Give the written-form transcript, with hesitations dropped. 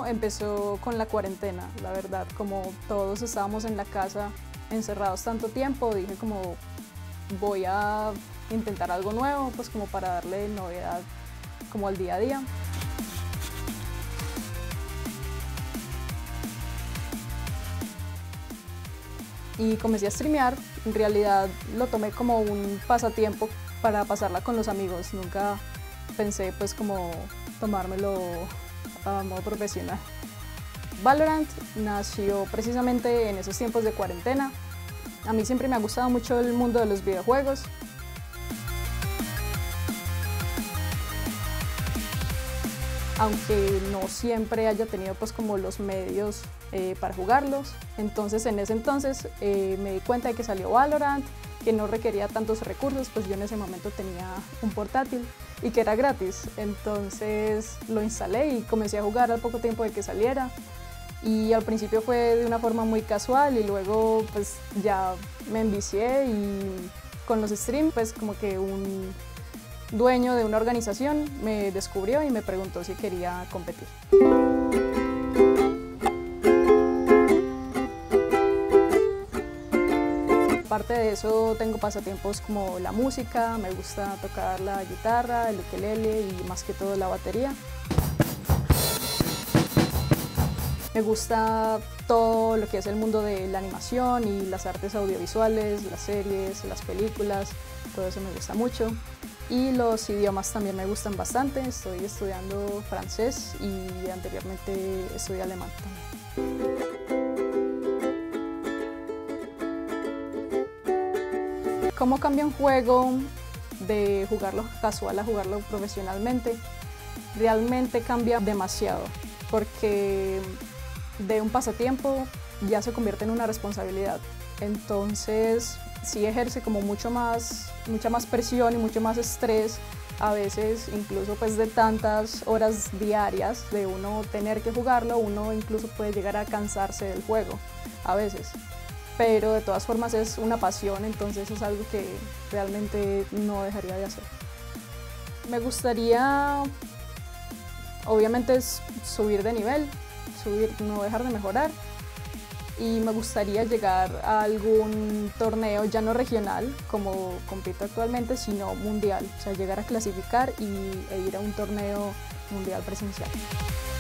todo empezó con la cuarentena, la verdad, como todos estábamos en la casa encerrados tanto tiempo, dije como voy a intentar algo nuevo, pues como para darle novedad como al día a día. Y comencé a streamear, en realidad lo tomé como un pasatiempo para pasarla con los amigos, nunca pensé pues como tomármelo a modo profesional. Valorant nació precisamente en esos tiempos de cuarentena. A mí siempre me ha gustado mucho el mundo de los videojuegos. Aunque no siempre haya tenido pues como los medios para jugarlos. Entonces en ese entonces me di cuenta de que salió Valorant, que no requería tantos recursos, pues yo en ese momento tenía un portátil y que era gratis. Entonces lo instalé y comencé a jugar al poco tiempo de que saliera. Y al principio fue de una forma muy casual y luego pues ya me envicié y con los streams pues como que un dueño de una organización me descubrió y me preguntó si quería competir. Aparte de eso tengo pasatiempos como la música, me gusta tocar la guitarra, el ukelele y más que todo la batería. Me gusta todo lo que es el mundo de la animación y las artes audiovisuales, las series, las películas, todo eso me gusta mucho. Y los idiomas también me gustan bastante, estoy estudiando francés y anteriormente estudié alemán también. ¿Cómo cambia un juego de jugarlo casual a jugarlo profesionalmente? Realmente cambia demasiado, porque de un pasatiempo ya se convierte en una responsabilidad. Entonces sí ejerce como mucha más presión y mucho más estrés, a veces incluso pues de tantas horas diarias de uno tener que jugarlo, uno incluso puede llegar a cansarse del juego a veces. Pero de todas formas es una pasión, entonces es algo que realmente no dejaría de hacer. Me gustaría, obviamente, subir de nivel, no dejar de mejorar, y me gustaría llegar a algún torneo ya no regional como compito actualmente, sino mundial, o sea, llegar a clasificar e ir a un torneo mundial presencial.